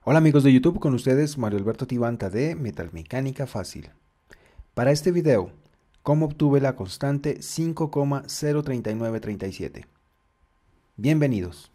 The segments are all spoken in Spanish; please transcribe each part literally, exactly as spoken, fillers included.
Hola amigos de YouTube, con ustedes Mario Alberto Tibanta de Metalmecánica Fácil. Para este video, ¿cómo obtuve la constante cinco coma cero tres nueve tres siete? Bienvenidos.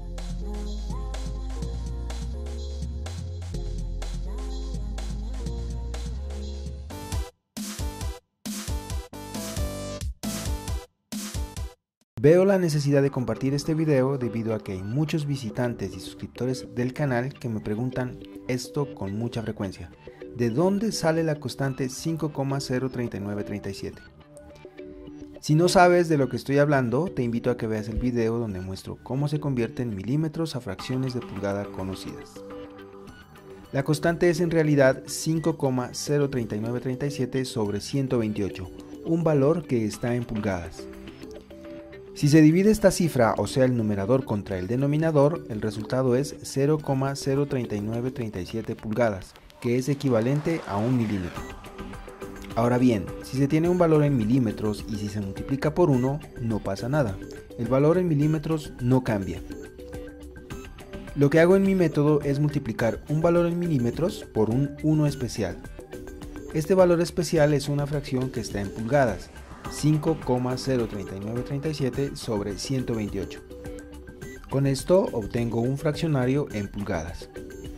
Veo la necesidad de compartir este video debido a que hay muchos visitantes y suscriptores del canal que me preguntan esto con mucha frecuencia. ¿De dónde sale la constante cinco coma cero tres nueve tres siete? Si no sabes de lo que estoy hablando, te invito a que veas el video donde muestro cómo se convierten milímetros a fracciones de pulgada conocidas. La constante es en realidad cinco coma cero tres nueve tres siete sobre ciento veintiocho, un valor que está en pulgadas. Si se divide esta cifra, o sea el numerador contra el denominador, el resultado es cero coma cero tres nueve tres siete pulgadas, que es equivalente a un milímetro. Ahora bien, si se tiene un valor en milímetros y si se multiplica por uno, no pasa nada. El valor en milímetros no cambia. Lo que hago en mi método es multiplicar un valor en milímetros por un uno especial. Este valor especial es una fracción que está en pulgadas, cinco coma cero tres nueve tres siete sobre ciento veintiocho. Con esto obtengo un fraccionario en pulgadas.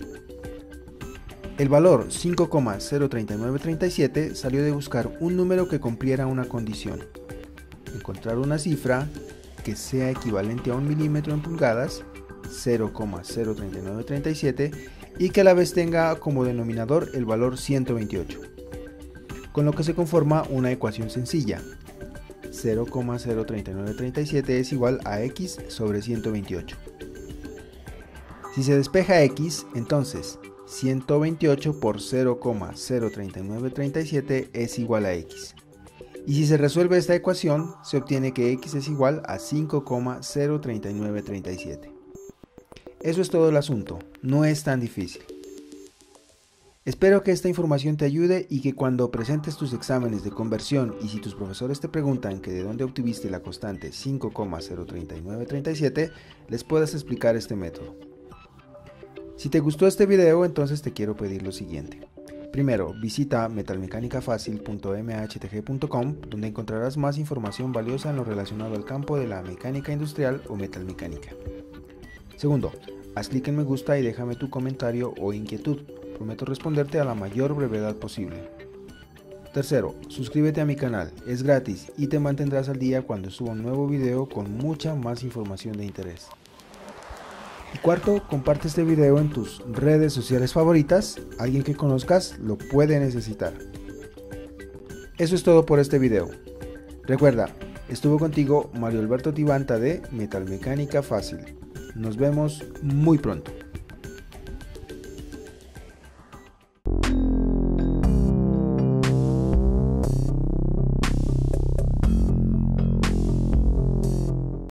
El valor cinco coma cero tres nueve tres siete salió de buscar un número que cumpliera una condición: encontrar una cifra que sea equivalente a un milímetro en pulgadas, cero coma cero tres nueve tres siete, y que a la vez tenga como denominador el valor ciento veintiocho, con lo que se conforma una ecuación sencilla: cero coma cero tres nueve tres siete es igual a x sobre ciento veintiocho. Si se despeja x, entonces ciento veintiocho por cero coma cero tres nueve tres siete es igual a x. Y si se resuelve esta ecuación, se obtiene que x es igual a cinco coma cero tres nueve tres siete. Eso es todo el asunto, no es tan difícil. Espero que esta información te ayude y que cuando presentes tus exámenes de conversión y si tus profesores te preguntan que de dónde obtuviste la constante cinco coma cero tres nueve tres siete, les puedas explicar este método. Si te gustó este video, entonces te quiero pedir lo siguiente. Primero, visita metalmecánica fácil punto m h t g punto com, donde encontrarás más información valiosa en lo relacionado al campo de la mecánica industrial o metalmecánica. Segundo, haz clic en me gusta y déjame tu comentario o inquietud. Prometo responderte a la mayor brevedad posible. Tercero, suscríbete a mi canal, es gratis y te mantendrás al día cuando suba un nuevo video con mucha más información de interés. Y cuarto, comparte este video en tus redes sociales favoritas, alguien que conozcas lo puede necesitar. Eso es todo por este video. Recuerda, estuvo contigo Mario Alberto Tibanta de Metalmecánica Fácil. Nos vemos muy pronto.